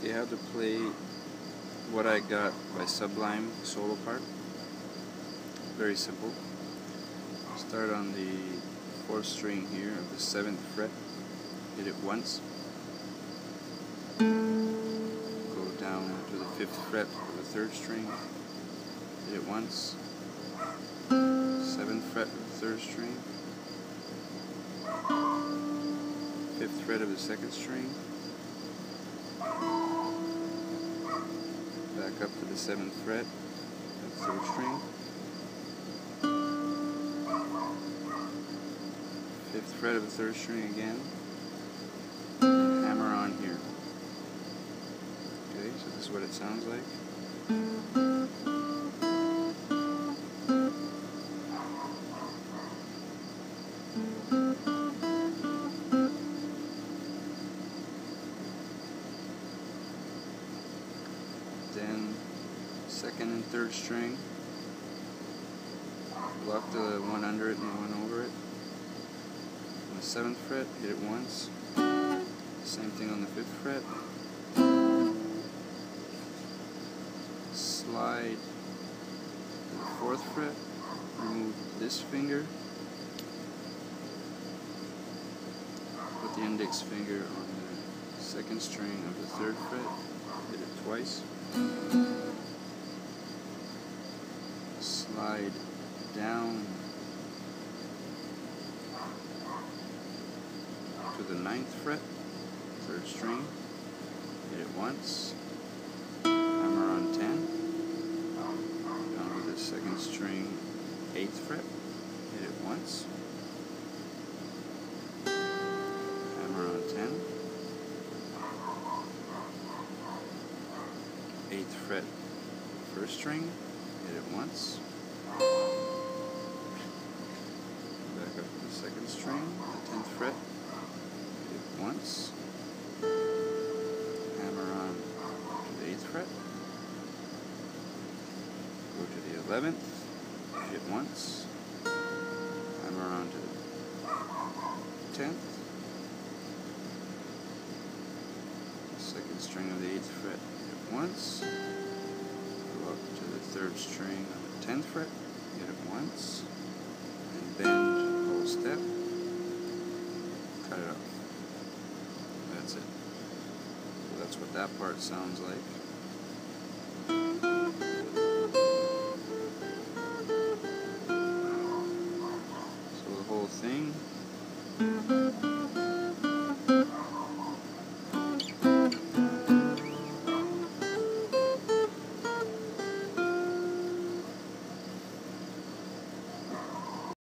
You have to play What I Got by Sublime, solo part. Very simple. Start on the 4th string here of the 7th fret. Hit it once. Go down to the 5th fret of the 3rd string. Hit it once. 7th fret of the 3rd string. 5th fret of the 2nd string. Back up to the 7th fret of the 3rd string. 5th fret of the 3rd string again. And hammer on here. Okay, so this is what it sounds like. Then 2nd and 3rd string, block the one under it and the one over it. On the 7th fret, hit it once. Same thing on the 5th fret. Slide to the 4th fret, remove this finger, put the index finger on the 2nd string of the 3rd fret, hit it twice. Slide down to the 9th fret, 3rd string, hit it once, hammer on 10, down to the 2nd string, 8th fret, hit it once, hammer on 10, 8th fret, 1st string, hit it once, back up to the 2nd string, the 10th fret, hit it once, hammer on to the 8th fret, go to the 11th, hit once, hammer on to the 10th, 2nd string of the 8th fret, hit it once, go up to the 3rd string of the 10th fret, hit it once, and bend the whole step, cut it off. That's it. So that's what that part sounds like.